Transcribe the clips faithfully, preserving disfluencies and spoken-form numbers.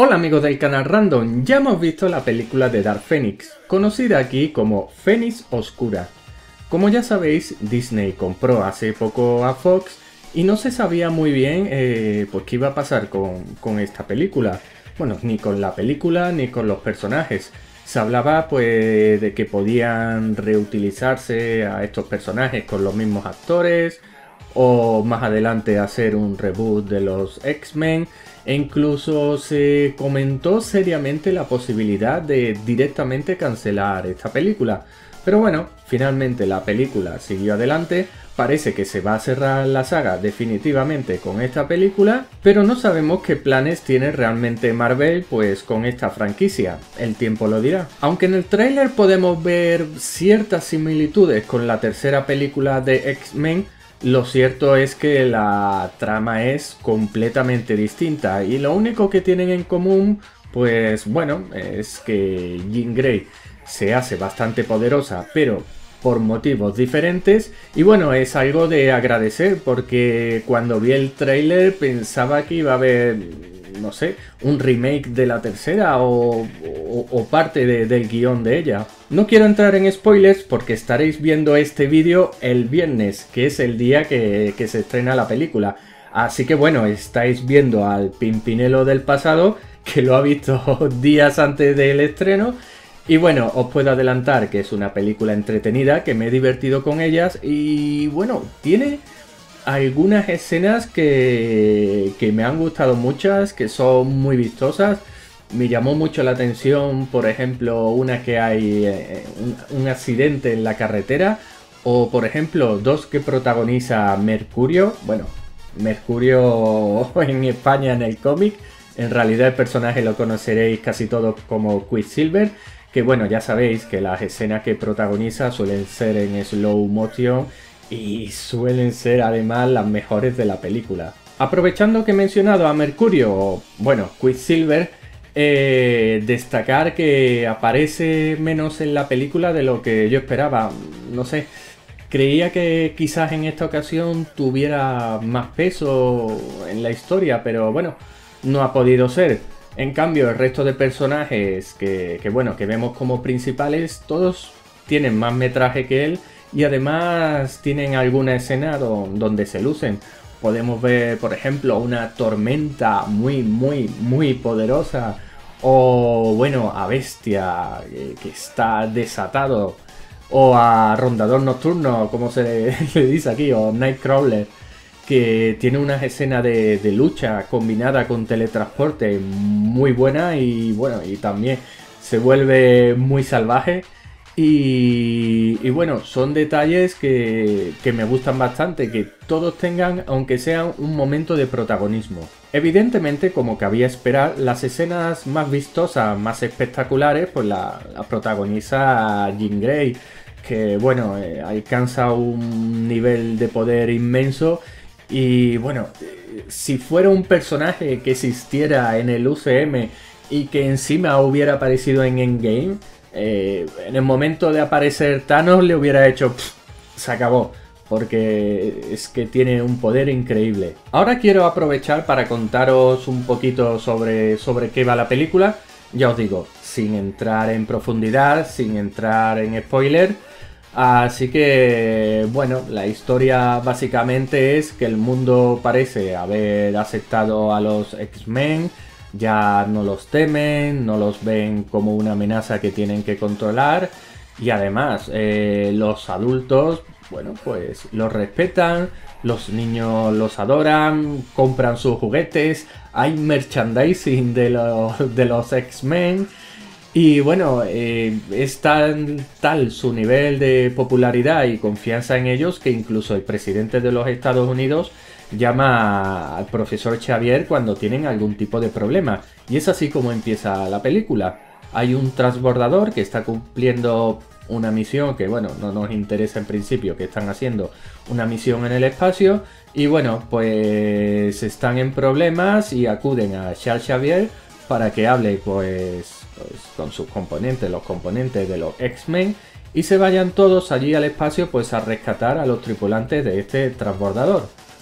Hola amigos del canal Random, ya hemos visto la película de Dark Phoenix, conocida aquí como Fénix Oscura. Como ya sabéis, Disney compró hace poco a Fox y no se sabía muy bien eh, pues qué iba a pasar con, con esta película. Bueno, ni con la película ni con los personajes. Se hablaba pues de que podían reutilizarse a estos personajes con los mismos actores, o más adelante hacer un reboot de los X-Men, e incluso se comentó seriamente la posibilidad de directamente cancelar esta película. Pero bueno, finalmente la película siguió adelante, parece que se va a cerrar la saga definitivamente con esta película, pero no sabemos qué planes tiene realmente Marvel pues con esta franquicia, el tiempo lo dirá. Aunque en el tráiler podemos ver ciertas similitudes con la tercera película de X-Men, lo cierto es que la trama es completamente distinta y lo único que tienen en común, pues bueno, es que Jean Grey se hace bastante poderosa, pero por motivos diferentes, y bueno, es algo de agradecer porque cuando vi el tráiler pensaba que iba a haber, no sé, un remake de la tercera o, o, o parte de, del guión de ella. No quiero entrar en spoilers porque estaréis viendo este vídeo el viernes, que es el día que, que se estrena la película. Así que bueno, estáis viendo al Pimpinelo del pasado, que lo ha visto días antes del estreno. Y bueno, os puedo adelantar que es una película entretenida, que me he divertido con ellas y bueno, tiene algunas escenas que, que me han gustado muchas, que son muy vistosas. Me llamó mucho la atención, por ejemplo, una que hay eh, un, un accidente en la carretera, o por ejemplo, dos que protagoniza Mercurio. Bueno, Mercurio en España en el cómic, en realidad el personaje lo conoceréis casi todos como Quicksilver, que bueno, ya sabéis que las escenas que protagoniza suelen ser en slow motion y suelen ser además las mejores de la película. Aprovechando que he mencionado a Mercurio, bueno, Quicksilver, eh, destacar que aparece menos en la película de lo que yo esperaba. No sé, creía que quizás en esta ocasión tuviera más peso en la historia, pero bueno, no ha podido ser. En cambio, el resto de personajes que, que bueno, que vemos como principales, todos tienen más metraje que él y además tienen alguna escena donde se lucen. Podemos ver, por ejemplo, una tormenta muy, muy, muy poderosa, o bueno, a Bestia, que, que está desatado, o a Rondador Nocturno, como se le, le dice aquí, o Nightcrawler, que tiene unas escenas de, de lucha combinada con teletransporte muy buena y bueno, y también se vuelve muy salvaje. Y, y bueno, son detalles que, que me gustan bastante, que todos tengan, aunque sean un momento de protagonismo. Evidentemente, como cabía esperar, las escenas más vistosas, más espectaculares, pues la, la protagoniza Jean Grey, que bueno, eh, alcanza un nivel de poder inmenso. Y bueno, si fuera un personaje que existiera en el U C M y que encima hubiera aparecido en Endgame, eh, en el momento de aparecer Thanos le hubiera hecho pff, se acabó, porque es que tiene un poder increíble. Ahora quiero aprovechar para contaros un poquito sobre, sobre qué va la película. Ya os digo, sin entrar en profundidad, sin entrar en spoiler. Así que, bueno, la historia básicamente es que el mundo parece haber aceptado a los X-Men, ya no los temen, no los ven como una amenaza que tienen que controlar y además eh, los adultos, bueno, pues los respetan, los niños los adoran, compran sus juguetes, hay merchandising de los, de los X-Men. Y bueno, eh, es tan, tal su nivel de popularidad y confianza en ellos que incluso el presidente de los Estados Unidos llama al profesor Xavier cuando tienen algún tipo de problema. Y es así como empieza la película. Hay un transbordador que está cumpliendo una misión que, bueno, no nos interesa en principio, que están haciendo una misión en el espacio. Y bueno, pues están en problemas y acuden a Charles Xavier para que hable pues, pues con sus componentes, los componentes de los X-Men, y se vayan todos allí al espacio pues a rescatar a los tripulantes de este transbordador.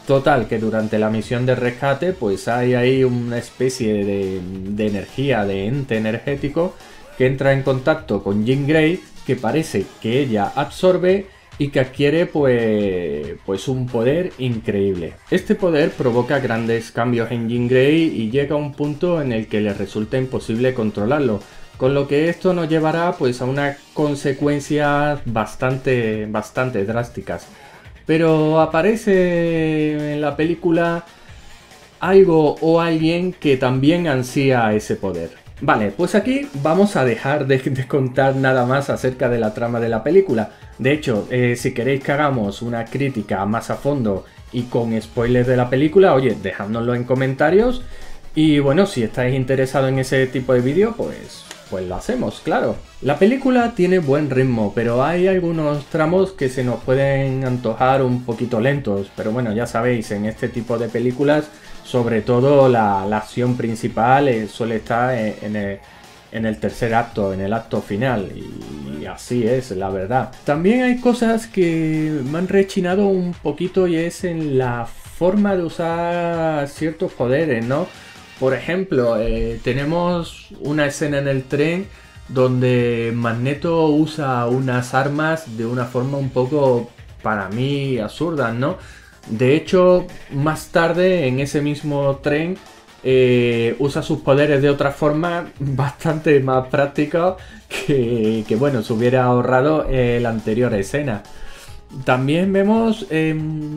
Total, que durante la misión de rescate pues hay ahí una especie de, de energía, de ente energético que entra en contacto con Jean Grey, que parece que ella absorbe y que adquiere pues, pues un poder increíble. Este poder provoca grandes cambios en Jean Grey y llega a un punto en el que le resulta imposible controlarlo, con lo que esto nos llevará pues a unas consecuencias bastante, bastante drásticas. Pero aparece en la película algo o alguien que también ansía ese poder. Vale, pues aquí vamos a dejar de, de contar nada más acerca de la trama de la película. De hecho, eh, si queréis que hagamos una crítica más a fondo y con spoilers de la película, oye, dejádnoslo en comentarios. Y bueno, si estáis interesados en ese tipo de vídeo, pues... pues lo hacemos, claro. La película tiene buen ritmo, pero hay algunos tramos que se nos pueden antojar un poquito lentos. Pero bueno, ya sabéis, en este tipo de películas, sobre todo la, la acción principal eh, suele estar en, en, el, en el tercer acto, en el acto final. Y, y así es, la verdad. También hay cosas que me han rechinado un poquito y es en la forma de usar ciertos poderes, ¿no? Por ejemplo, eh, tenemos una escena en el tren donde Magneto usa unas armas de una forma un poco, para mí, absurda, ¿no? De hecho, más tarde en ese mismo tren eh, usa sus poderes de otra forma bastante más práctica que, que bueno, se hubiera ahorrado en la anterior escena. También vemos... Eh,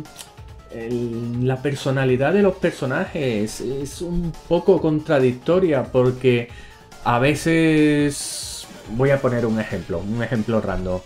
El, la personalidad de los personajes es un poco contradictoria porque a veces... voy a poner un ejemplo, un ejemplo random.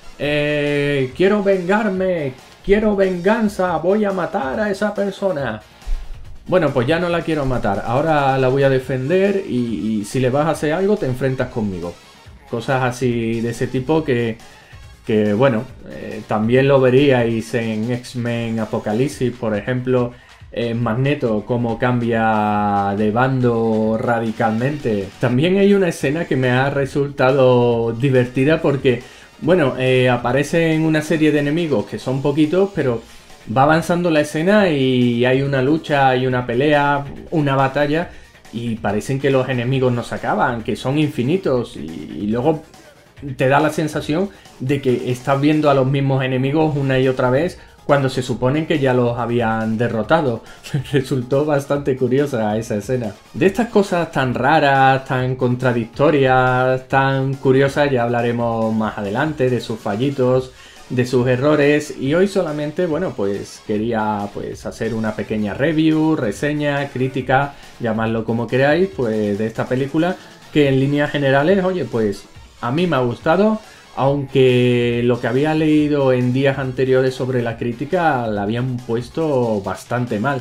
Eh, quiero vengarme, quiero venganza, voy a matar a esa persona. Bueno, pues ya no la quiero matar, ahora la voy a defender y, y si le vas a hacer algo te enfrentas conmigo. Cosas así de ese tipo que... que bueno, eh, también lo veríais en X-Men Apocalipsis, por ejemplo, en Magneto, cómo cambia de bando radicalmente. También hay una escena que me ha resultado divertida porque, bueno, eh, aparecen una serie de enemigos que son poquitos, pero va avanzando la escena y hay una lucha, hay una pelea, una batalla, y parecen que los enemigos no se acaban, que son infinitos, y, y luego... te da la sensación de que estás viendo a los mismos enemigos una y otra vez cuando se supone que ya los habían derrotado. Resultó bastante curiosa esa escena. De estas cosas tan raras, tan contradictorias, tan curiosas ya hablaremos más adelante, de sus fallitos, de sus errores, y hoy solamente, bueno, pues quería pues hacer una pequeña review, reseña, crítica, llamadlo como queráis, pues de esta película que en líneas generales, oye, pues... a mí me ha gustado, aunque lo que había leído en días anteriores sobre la crítica la habían puesto bastante mal.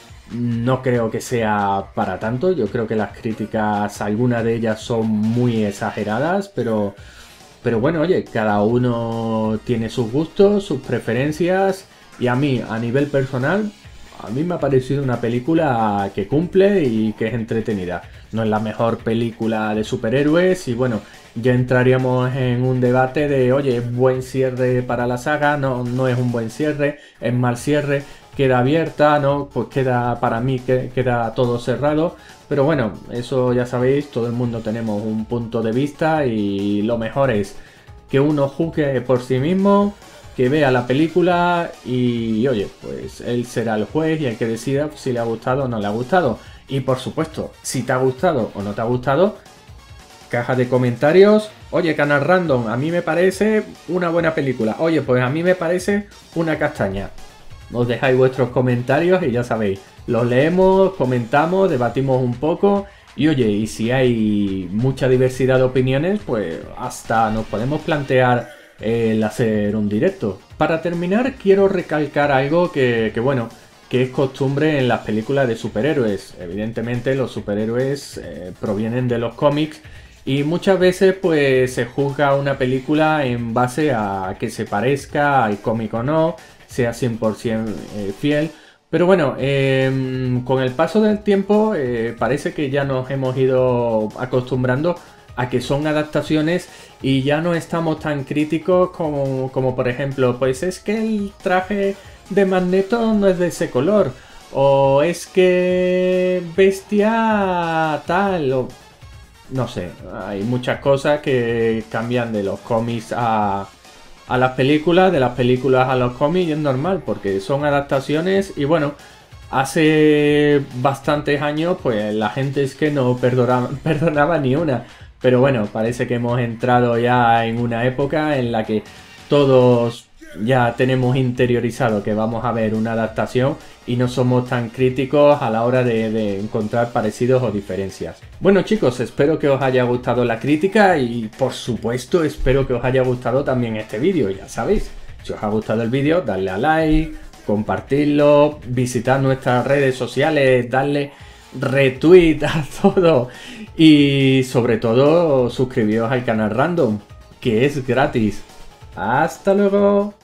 No creo que sea para tanto, yo creo que las críticas, algunas de ellas son muy exageradas, pero, pero bueno, oye, cada uno tiene sus gustos, sus preferencias, y a mí, a nivel personal, a mí me ha parecido una película que cumple y que es entretenida. No es la mejor película de superhéroes y bueno, ya entraríamos en un debate de, oye, ¿es buen cierre para la saga? No, no es un buen cierre, es mal cierre, queda abierta, ¿no? Pues queda, para mí, que, queda todo cerrado. Pero bueno, eso ya sabéis, todo el mundo tenemos un punto de vista y lo mejor es que uno juzgue por sí mismo, que vea la película y, oye, pues él será el juez y el que decida si le ha gustado o no le ha gustado. Y por supuesto, si te ha gustado o no te ha gustado, caja de comentarios. Oye, Canal Random, a mí me parece una buena película. Oye, pues a mí me parece una castaña. Os dejáis vuestros comentarios y ya sabéis, los leemos, comentamos, debatimos un poco. Y oye, y si hay mucha diversidad de opiniones, pues hasta nos podemos plantear el hacer un directo. Para terminar, quiero recalcar algo que, que bueno, que es costumbre en las películas de superhéroes. Evidentemente los superhéroes eh, provienen de los cómics y muchas veces pues se juzga una película en base a que se parezca al cómic o no, sea cien por ciento eh, fiel. Pero bueno, eh, con el paso del tiempo eh, parece que ya nos hemos ido acostumbrando a que son adaptaciones y ya no estamos tan críticos como, como por ejemplo, pues es que el traje de Magneto no es de ese color, o es que Bestia tal, o no sé, hay muchas cosas que cambian de los cómics a, a las películas, de las películas a los cómics, y es normal porque son adaptaciones. Y bueno, hace bastantes años pues la gente es que no perdonaba, perdonaba ni una, pero bueno, parece que hemos entrado ya en una época en la que todos ya tenemos interiorizado que vamos a ver una adaptación y no somos tan críticos a la hora de, de encontrar parecidos o diferencias. Bueno chicos, espero que os haya gustado la crítica y por supuesto espero que os haya gustado también este vídeo. Ya sabéis, si os ha gustado el vídeo, dadle a like, compartirlo, visitad nuestras redes sociales, darle retweet a todo y sobre todo suscribiros al canal Random, que es gratis. ¡Hasta luego!